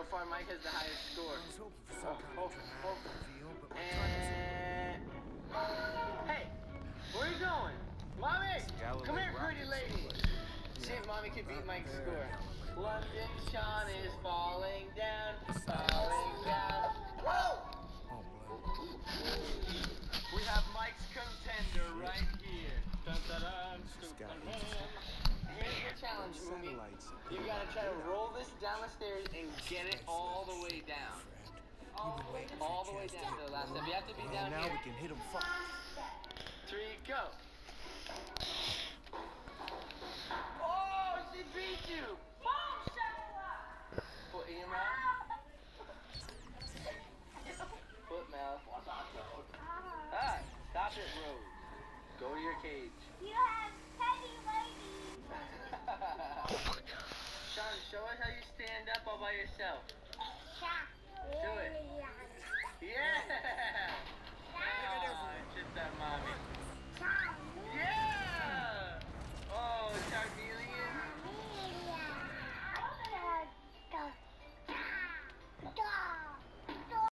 far Mike has the highest score. I was hoping for some kind of dramatic reveal, but my And... Hey, where are you going? Mommy! Come here, pretty lady! See if Mommy can beat Mike's score. London Sean is falling down, falling down. Whoa! Oh, blood. We have Mike's contender right here. Dun, dun, dun, Superman. Here's your challenge, movie. You gotta try to roll this down the stairs and get it all the way down. All the way down to the last step. You have to be down now here. we can hit him. Fuck. 3, go. Oh, she beat you. Foot in your mouth. Foot mouth. Ah, stop it, Rose. Go to your cage. You have petty ladies. Sean, show us how you stand up all by yourself. Do it. Yeah! Oh, just that mommy.